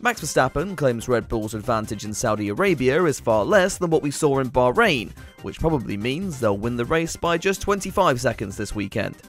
Max Verstappen claims Red Bull's advantage in Saudi Arabia is far less than what we saw in Bahrain, which probably means they'll win the race by just 25 seconds this weekend.